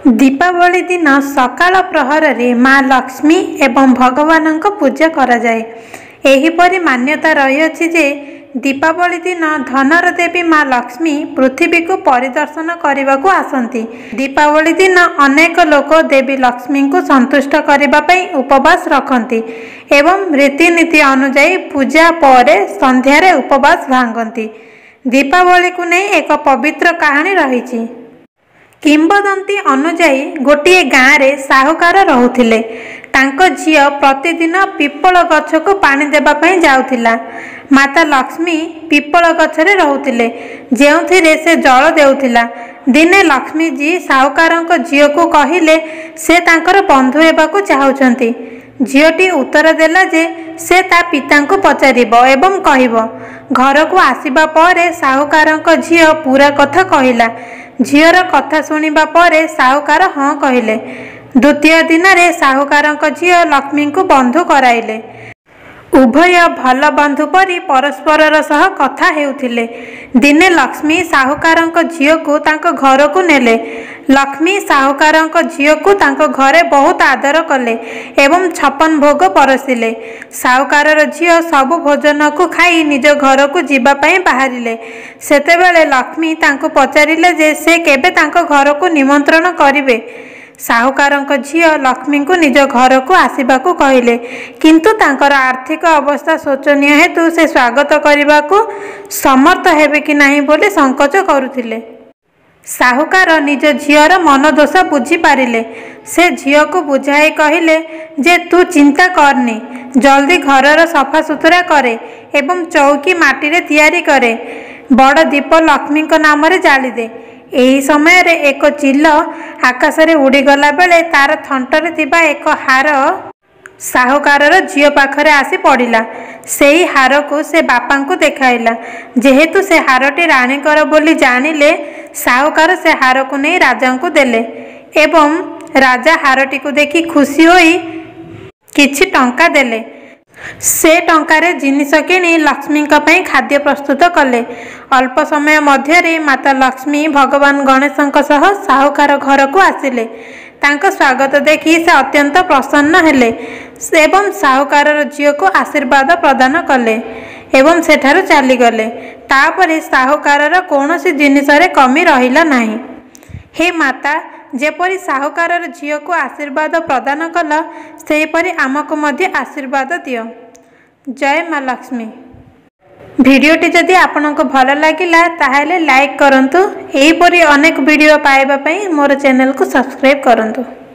दीपावली दिन सकाळ प्रहर रे माँ लक्ष्मी एवं भगवान पूजा करा जाए। एहीपरि मान्यता रही जे दीपावली दिन धनर देवी माँ लक्ष्मी पृथ्वी को परिदर्शन करने को आसती। दीपावली दिन अनेक लोक देवी लक्ष्मी को संतुष्ट करने उपवास रखती एवं रीतिनीति अनुजाई पूजा पर संध्यारे उपवास भांगती। दीपावली को नहीं एक पवित्र कहानी रही। किंबदंती अनुजाई गोटे गाँव रे साहुकार रहुथिले। तांको झियो प्रतिदिन पिपल गछ को पानी देवाई जाउथिला। माता लक्ष्मी पिपल गछरे रहुथिले जेउथिरे से जल देउथिला। दिने लक्ष्मी जी साहुकार झियो को कहिले से तांकर बंधु हेबाकु चाहुचंती। झियोटी उत्तर देला जे से ता पिता को पचारिबो एवं कहिबो। घर को आसीबा परे साहुकार झियो पूरा कथा कहिला। झीर कथा शुणा पर साहुकार हाँ कहले। द्वितीय दिन रे साहुकार झील लक्ष्मी को बंधु कराइले। उभय भल बंधु परी परस्पर सह कथा हेउथिले। दिने लक्ष्मी साहुकार झील को तांको घर को नेले। लक्ष्मी साहुकार झील को तांको घरे बहुत आदर कले एवं 56 भोग परसिले। साहुकार झील सबु भोजन को खाई निज घर को जीवा पई बाहरिले। सेतेबेले लक्ष्मी तांको पचारिले जे से केबे तांको घर को निमंत्रण करिवे। साहुकार झील लक्ष्मी को निज घर को आसवा को कहले, किंतु तांकर आर्थिक अवस्था शोचनीय हेतु से स्वागत करने को समर्थ हेबे कि नहीं बोली संकोच करुथिले। साहुकार निज झीर मन दोष बुझी पारिले। से झील को बुझाई कहले जे तू चिंता करनी, जल्दी घरर सफा सुतरा करे एवं चौकी माटी रे तैयारी करे। बड़ दीप लक्ष्मी नाम रे जाली दे। एही समय रे एक चिल आकाश रे उड़ीगला बेले तार थंटरे थिबा एक हार साहुकार झील पाखरे आसी पड़िला। सेही हार को से बापा को देखाइला। जेहेतु से हारटी राणीकर बोली जानिले साहुकार से हार को नहीं राजा को देले एवं राजा हारटी को देखी खुशी होई किछि टंका देले। से टंकारे जिनिस किणी लक्ष्मी पई खाद्य प्रस्तुत कले। अल्प समय मध्य माता लक्ष्मी भगवान गणेश सह साहुकार घर को आसिले। तांको स्वागत देखि से अत्यंत प्रसन्न हेले एवं साहुकार झील को आशीर्वाद प्रदान कले एवं सेठारु चली गले। तापरे साहुकार कौनसी जिनिस रे कमी रहिला नाही। हे माता, जेपरी साहुकार झील को आशीर्वाद प्रदान कल सेहीपरि आमको मध्य आशीर्वाद दियो। जय माँ लक्ष्मी। भिडियोटी जदि आपनको भल लागिला ताहेले लाइक करंतु। एहीपरि अनेक वीडियो पाइबा पई मोर चैनल को सब्सक्राइब करंतु।